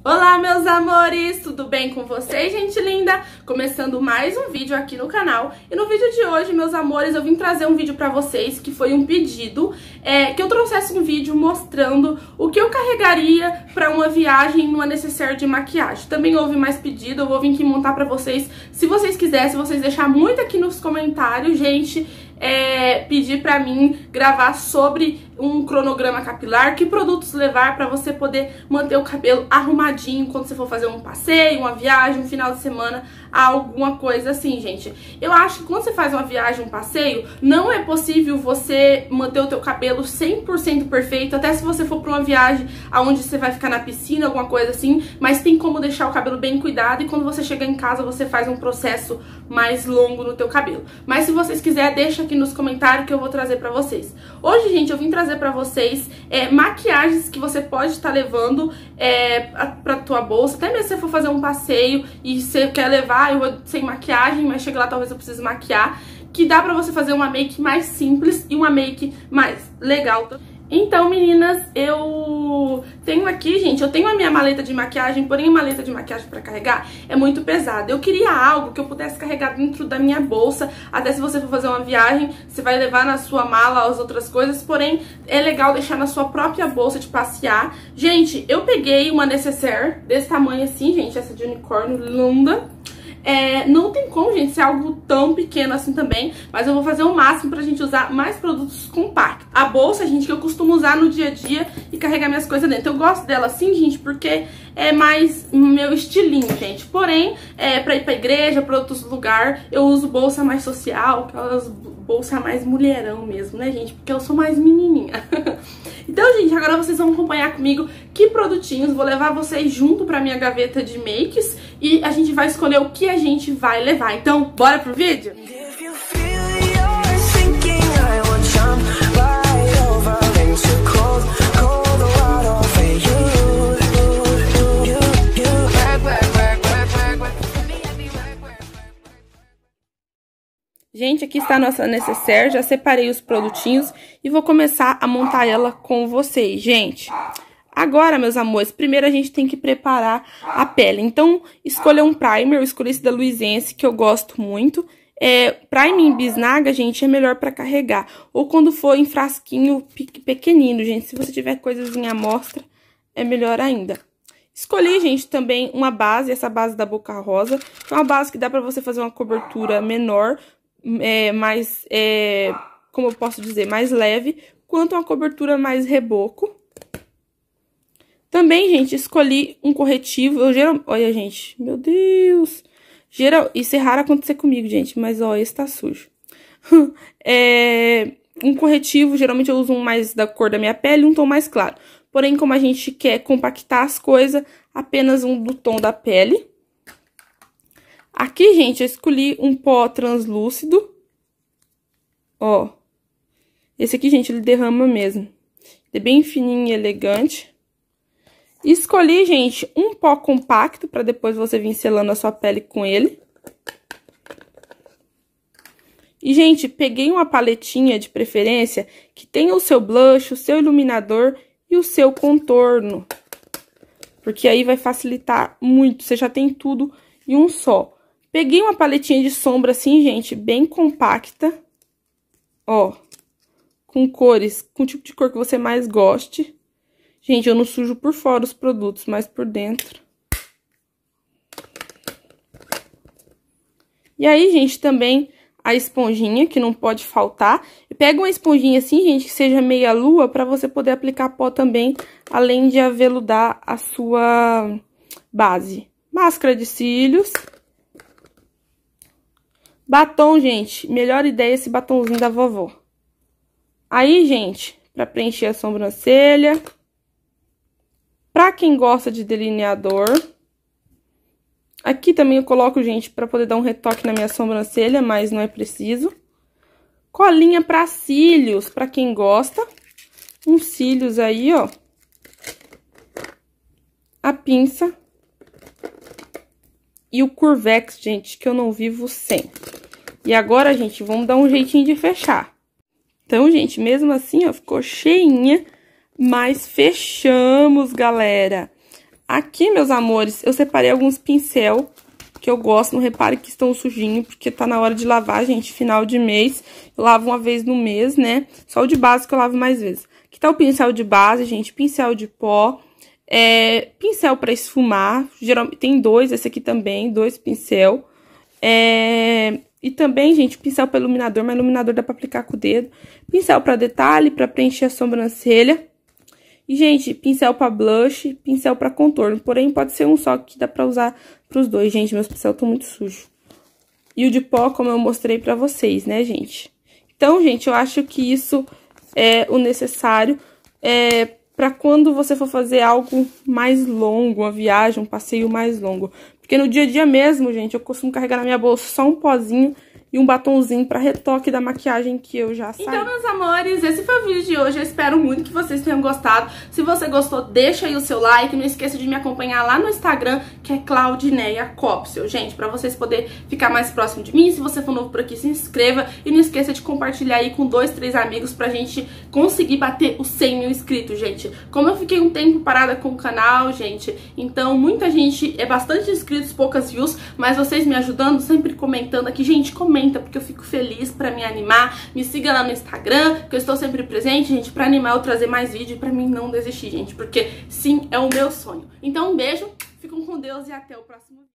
Olá, meus amores, tudo bem com vocês, gente linda? Começando mais um vídeo aqui no canal. E no vídeo de hoje, meus amores, eu vim trazer um vídeo pra vocês, que foi um pedido, que eu trouxesse um vídeo mostrando o que eu carregaria pra uma viagem numa necessaire de maquiagem. Também houve mais pedido, eu vou vir aqui montar pra vocês. Se vocês quiserem, se vocês deixarem muito aqui nos comentários, gente, pedir pra mim gravar sobre um cronograma capilar, que produtos levar pra você poder manter o cabelo arrumadinho quando você for fazer um passeio, uma viagem, um final de semana, alguma coisa assim, gente. Eu acho que quando você faz uma viagem, um passeio, não é possível você manter o teu cabelo 100% perfeito, até se você for pra uma viagem onde você vai ficar na piscina, alguma coisa assim, mas tem como deixar o cabelo bem cuidado e quando você chegar em casa você faz um processo mais longo no teu cabelo. Mas se vocês quiserem, deixa aqui nos comentários que eu vou trazer pra vocês. Hoje, gente, eu vim trazer pra vocês maquiagens que você pode estar levando pra tua bolsa, até mesmo se você for fazer um passeio e você quer levar, eu vou sem maquiagem, mas chega lá talvez eu precise maquiar, que dá pra você fazer uma make mais simples e uma make mais legal. Então, meninas, eu tenho aqui, gente, eu tenho a minha maleta de maquiagem, porém a maleta de maquiagem pra carregar é muito pesada. Eu queria algo que eu pudesse carregar dentro da minha bolsa, até se você for fazer uma viagem, você vai levar na sua mala as outras coisas, porém é legal deixar na sua própria bolsa de passear. Gente, eu peguei uma necessaire desse tamanho assim, gente, essa de unicórnio linda. Não tem como, gente, ser algo tão pequeno assim também, mas eu vou fazer o máximo pra gente usar mais produtos compactos. A bolsa, gente, que eu costumo usar no dia a dia e carregar minhas coisas dentro. Eu gosto dela assim, gente, porque é mais meu estilinho, gente. Porém, pra ir pra igreja, pra outros lugares, eu uso bolsa mais social, aquelas bolsa mais mulherão mesmo, né, gente? Porque eu sou mais menininha. Então, gente, agora vocês vão acompanhar comigo que produtinhos, vou levar vocês junto pra minha gaveta de makes e a gente vai escolher o que a gente vai levar. Então, bora pro vídeo? Gente, aqui está a nossa necessaire, já separei os produtinhos e vou começar a montar ela com vocês, gente. Agora, meus amores, primeiro a gente tem que preparar a pele. Então, escolha um primer, eu escolhi esse da Luizense, que eu gosto muito. Primer em bisnaga, gente, é melhor para carregar. Ou quando for em frasquinho pequenino, gente. Se você tiver coisas em amostra, é melhor ainda. Escolhi, gente, também uma base, essa base da Boca Rosa, que é uma base que dá para você fazer uma cobertura menor, como eu posso dizer, mais leve, quanto uma cobertura mais reboco. Também, gente, escolhi um corretivo, olha, gente, meu Deus, isso é raro acontecer comigo, gente, mas, ó, esse tá sujo. Um corretivo, geralmente eu uso um mais da cor da minha pele, um tom mais claro. Porém, como a gente quer compactar as coisas, apenas um do tom da pele. Aqui, gente, eu escolhi um pó translúcido. Ó. Esse aqui, gente, ele derrama mesmo. Ele é bem fininho e elegante. Escolhi, gente, um pó compacto, pra depois você vir selando a sua pele com ele. E, gente, peguei uma paletinha de preferência que tenha o seu blush, o seu iluminador e o seu contorno. Porque aí vai facilitar muito, você já tem tudo em um só. Peguei uma paletinha de sombra assim, gente, bem compacta. Ó, com cores, com o tipo de cor que você mais goste. Gente, eu não sujo por fora os produtos, mas por dentro. E aí, gente, também a esponjinha, que não pode faltar. Pega uma esponjinha assim, gente, que seja meia lua, pra você poder aplicar pó também, além de aveludar a sua base. Máscara de cílios. Batom, gente, melhor ideia esse batomzinho da vovó. Aí, gente, pra preencher a sobrancelha. Pra quem gosta de delineador. Aqui também eu coloco, gente, pra poder dar um retoque na minha sobrancelha, mas não é preciso. Colinha pra cílios, pra quem gosta. Uns cílios aí, ó. A pinça. E o Curvex, gente, que eu não vivo sem. E agora, gente, vamos dar um jeitinho de fechar. Então, gente, mesmo assim, ó, ficou cheinha, mas fechamos, galera. Aqui, meus amores, eu separei alguns pincel que eu gosto. Não repare que estão sujinhos, porque tá na hora de lavar, gente. Final de mês, eu lavo uma vez no mês, né? Só o de base que eu lavo mais vezes. Aqui tá o pincel de base, gente. Pincel de pó. Pincel pra esfumar. Geralmente tem dois, esse aqui também, dois pincel. E também, gente, pincel para iluminador, mas iluminador dá pra aplicar com o dedo. Pincel pra detalhe, pra preencher a sobrancelha. E, gente, pincel pra blush, pincel pra contorno. Porém, pode ser um só que dá pra usar pros dois. Gente, meus pincéis estão muito sujos. E o de pó, como eu mostrei pra vocês, né, gente? Então, gente, eu acho que isso é o necessário pra quando você for fazer algo mais longo, uma viagem, um passeio mais longo. Porque no dia a dia mesmo, gente, eu costumo carregar na minha bolsa só um pozinho e um batonzinho pra retoque da maquiagem que eu já saí. Então, meus amores, esse foi o vídeo de hoje. Eu espero muito que vocês tenham gostado. Se você gostou, deixa aí o seu like. Não esqueça de me acompanhar lá no Instagram, que é Claudineia Copsel, gente, pra vocês poderem ficar mais próximo de mim. Se você for novo por aqui, se inscreva. E não esqueça de compartilhar aí com 2, 3 amigos pra gente conseguir bater os 100 mil inscritos, gente. Como eu fiquei um tempo parada com o canal, gente, então muita gente, bastante inscritos, poucas views, mas vocês me ajudando, sempre comentando aqui. Gente, comenta, porque eu fico feliz pra me animar. Me siga lá no Instagram, que eu estou sempre presente, gente, pra animar eu trazer mais vídeo e pra mim não desistir, gente, porque sim, é o meu sonho. Então, um beijo, fiquem com Deus e até o próximo vídeo.